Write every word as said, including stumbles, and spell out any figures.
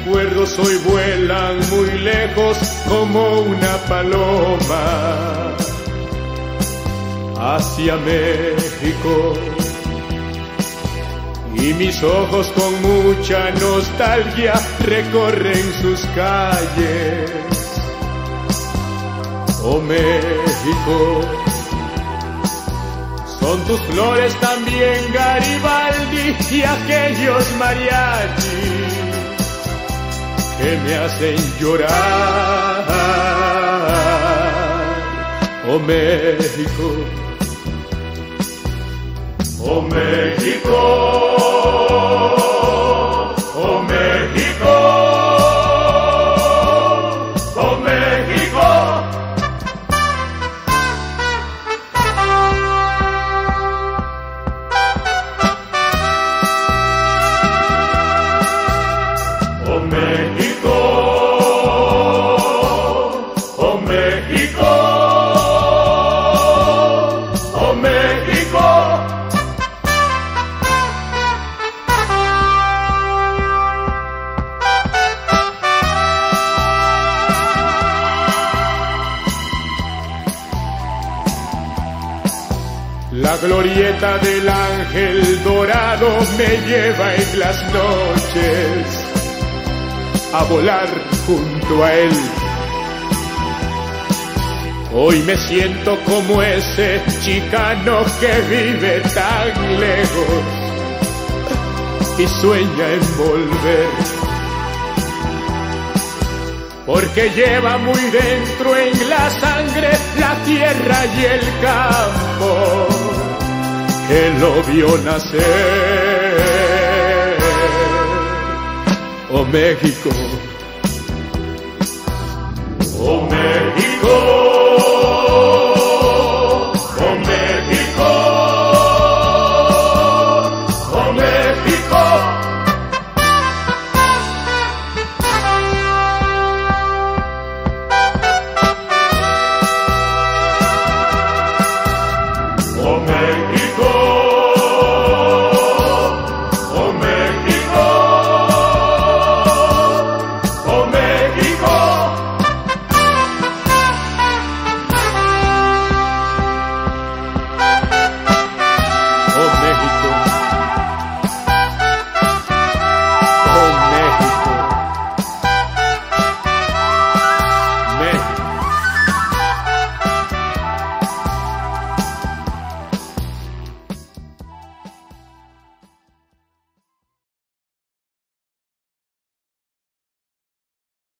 recuerdos hoy vuelan muy lejos como una paloma hacia México, y mis ojos con mucha nostalgia recorren sus calles. Oh México, son tus flores también Garibaldi y aquellos mariachis que me hacen llorar. Oh México, oh México, oh México, oh México. Oh México, oh México, oh México. La glorieta del ángel dorado me lleva en las noches a volar junto a él. Hoy me siento como ese chicano que vive tan lejos y sueña en volver, porque lleva muy dentro en la sangre la tierra y el campo que lo vio nacer. Oh México,